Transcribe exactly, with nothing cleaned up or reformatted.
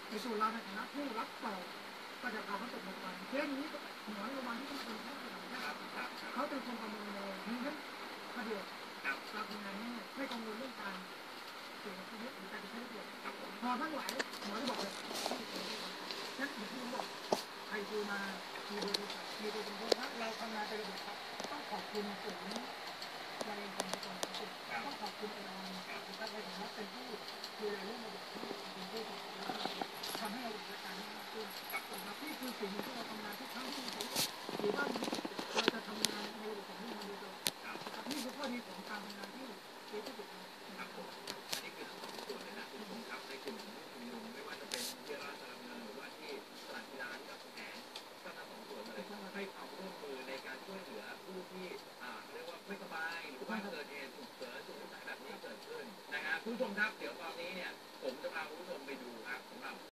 ในส่วนเราในฐานะผู้รับต่อก็จะพาเขาตกลงไปเคสนี้หมอโรงพยาบาลที่ต้องเป็นแพทย์ระดับชาติเขาเป็นคนประเมินเลยนั้นสะดวกเราทำงานง่ายไม่กังวลเรื่องการเสียชีวิตหรือการใช้ประโยชน์พอทั้งหลายหมอจะบอกเลยนั่นอย่างที่ผมบอกใครดูมามีโดยมีโดยตรงว่าเราทำงานเป็นระเบียบครับต้องขอบคุณศูนย์ในการประกันสุขต้องขอบคุณอาจารย์นะครับในฐานะเป็นผู้ดูแลเรื่องระบบที่เป็นผู้ทำให้เราดูแลการมากขึ้นนะครับนี่คือสิ่งที่เราทำงานทุกครั้งที่เราหรือว่าเราจะทำงานในระบบของนี้มาโดยตลอดนะครับนี่คือข้อดีของการทำงานที่เกี่ยวกับนะครับผมอันนี้คือทั้งสองส่วนเลยนะคุณผู้ชมครับในกลุ่มของชุมนุมไม่ว่าจะเป็นที่ราชดำเนินหรือว่าที่ตลาดกีฬาที่กับแผงก็ทั้งสองส่วนเลยให้ความร่วมมือในการช่วยเหลือผู้ที่อ่าเรียกว่าไม่สบายหรือว่าเกิดเหตุฉุกเฉินสุดวิสัยแบบนี้เกิดขึ้นนะฮะคุณผู้ชมครับเดี๋ยวตอนนี้เนี่ย